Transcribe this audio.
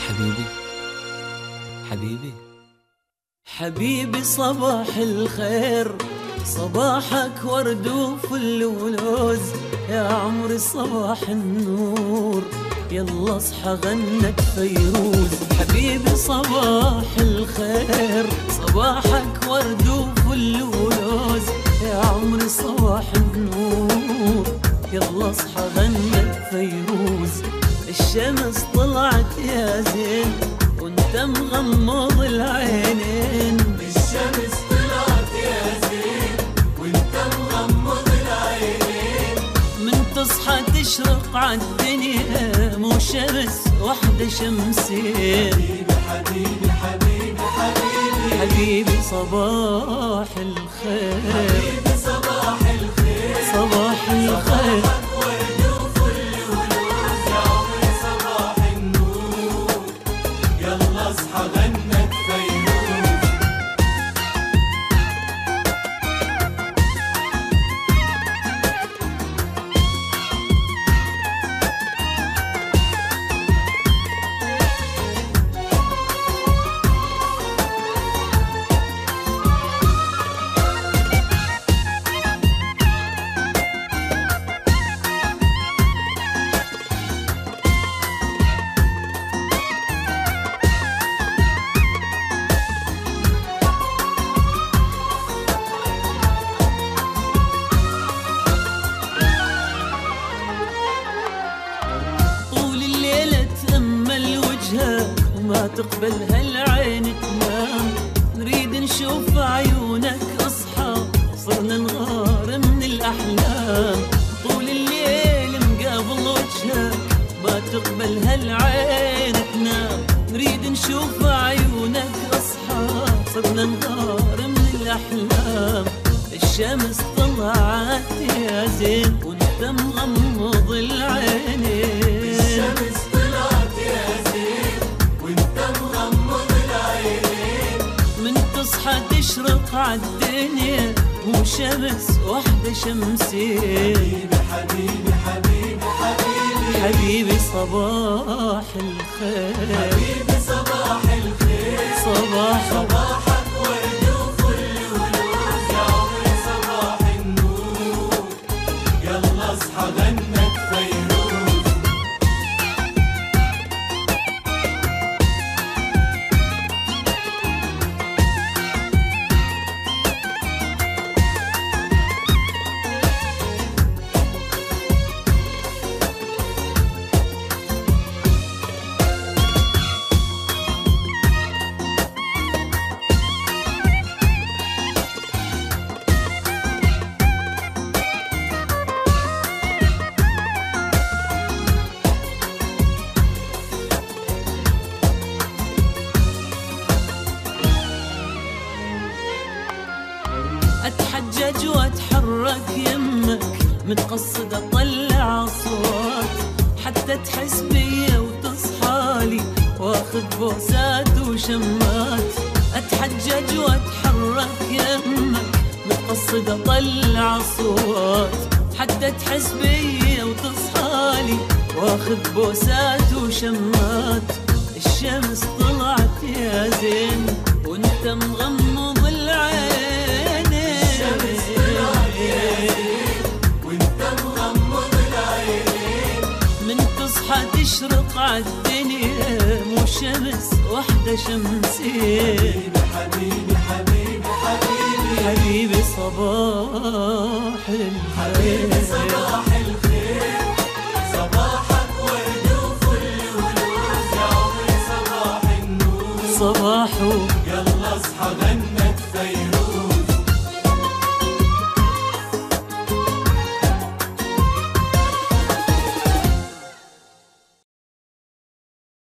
حبيبي حبيبي حبيبي صباح الخير، صباحك ورد وفل ولوز، يا عمري صباح النور، يلا اصحى غنت فيروز. حبيبي صباح الخير، صباحك ورد وفل ولوز، يا عمري صباح النور، يلا اصحى غنت فيروز. الشمس طلعت يا زين وانت مغمض العينين، الشمس طلعت يا زين وانت مغمض العينين، من تصحى تشرق عالدنيا مو شمس وحدة شمسين. حبيبي حبيبي حبيبي حبيبي صباح الخير، حبيبي صباح الخير، صباح الخير. ورد وفل ولوز، يا عمري صباح النور، يلا اصحى غنت فيروز. وما تقبل هالعين تنام، نريد نشوف عيونك اصحى، صرنا نغار من الاحلام. طول الليل مقابل وجهك، ما تقبل هالعين تنام، نريد نشوف عيونك اصحى، صرنا نغار من الاحلام. الشمس طلعت يا زين وانت مغمض العينين، الشمس طلعت يا زين وانت مغمض العينين، من تصحى تشرق عالدنيا مو شمس وحدة شمسين. حبيبي حبيبي حبيبي حبيبي صباح الخير، حبيبي صباح الخير، صباحك ورد وفل ولوز، يا عمري صباح النور، يلا اصحى غنت فيروز. اتحجج واتحرك يمك، متقصد اطلع اصوات، حتى تحس بيا وتصحالي، واخذ بوسات وشمات. اتحجج واتحرك يمك، متقصد اطلع اصوات، حتى تحس بيا وتصحالي، واخذ بوسات وشمات. الشمس طلعت يا زين وانت مغمض العين، الشمس طلعت يا زين وانت مغمض العينين، من تصحى تشرق عالدنيا مو شمس وحدة شمسين. حبيبي حبيبي حبيبي حبيبي صباح الخير، حبيبي صباح الخير، صباحك ورد وفل ولوز، يا عمري صباح النور، صباحه يلا اصحى غنى